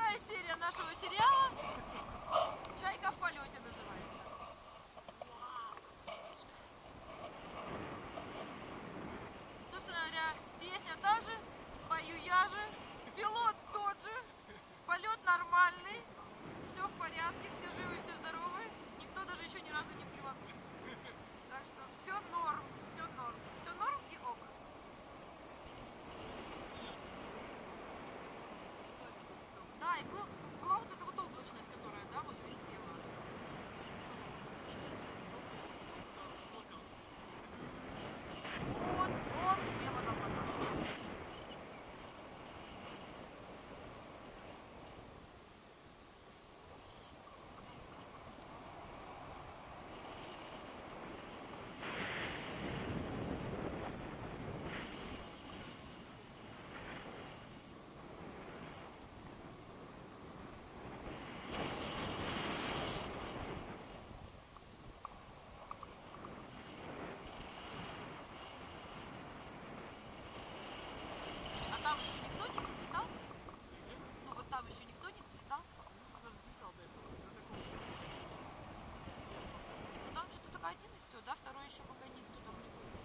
вторая серия нашего сериала «Чайка в полете» называется. Собственно говоря, песня та же, пою я же, пилот тот же, полет нормальный, все в порядке, все живы, все здоровы, никто даже еще ни разу не приводил. Так что все норм, все норм, все норм и ок. Да, и была вот эта вот облачность, которая, да, вот висела. Вот, он слева нам показал. А там еще никто не взлетал? Ну вот там еще никто не взлетал? Ну там что-то только один и все, да? Второй еще пока никто там не был.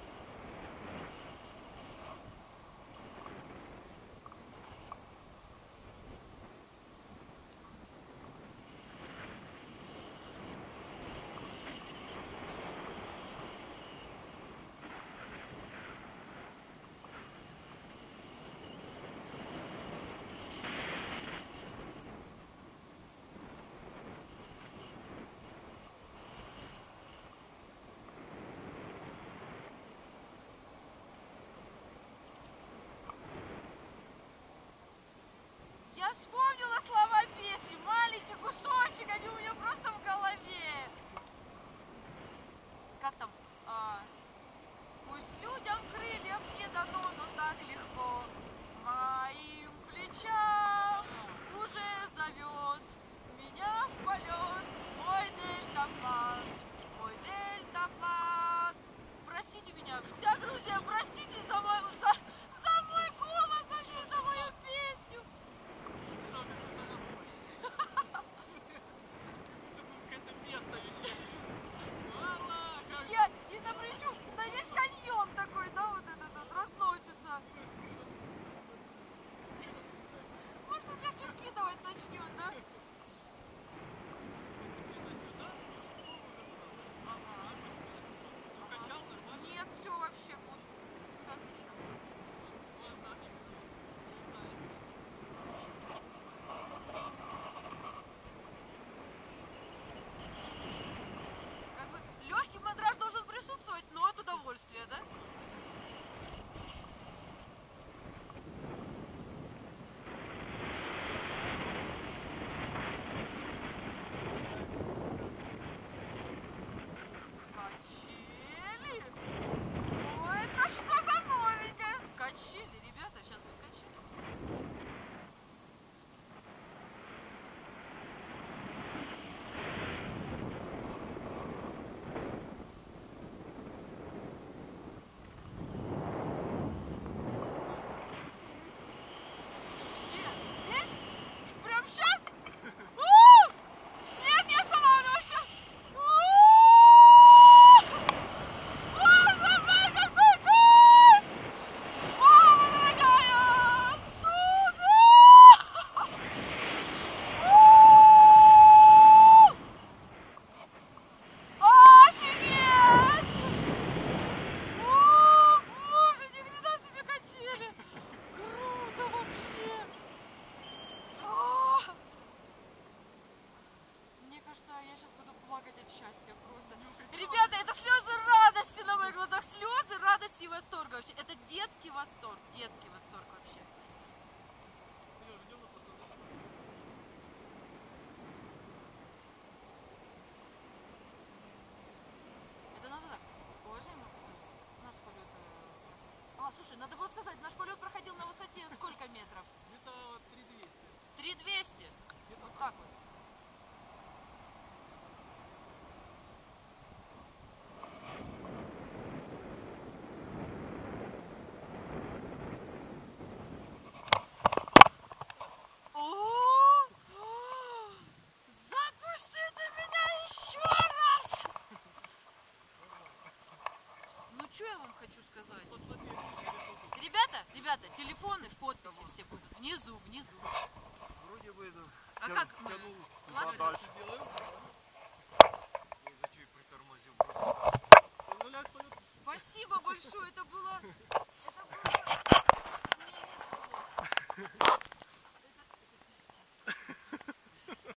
Я вспомнила слова песни, маленький кусочек, они у меня просто в голове. Как там? Пусть людям крыльев не дано, но так легко. Моим плечам уже зовет меня в полет мой дельтаплан, мой дельтаплан. Простите меня, вся Грузия, простите за мой голос, вообще за мою песню. И там причем на весь каньон такой, да, вот этот разносится. Может, он сейчас что скидывать начнет, да? Нет, все вообще гуд. Все отлично. Как бы легкий мандраж должен присутствовать, но от удовольствия, да? Качели? Ой, это что-то новенькое. Качели, ребята, сейчас будет качели. Где? Здесь? Прям сейчас? Нет, не останавливайся! Боже мой, какой кайф! Мама дорогая! Супер! Офигеть! О, боже, ни хрена себе качели! Круто вообще! Мне кажется, я сейчас буду плакать от счастья просто. Ребята, это слезы радости на моих глазах, слезы радости и восторга вообще. Это детский восторг вообще. Это надо так, уважаемый, наш полет. Слушай, надо было сказать, наш полет проходил на высоте сколько метров? Где-то 3200. 3200. Вот так вот. хочу сказать. Ребята, телефоны в подписи все будут. Внизу. Вроде бы, да. А как мы? Тянул Ладно. туда дальше. Ой, зачем притормозил? Спасибо большое, это было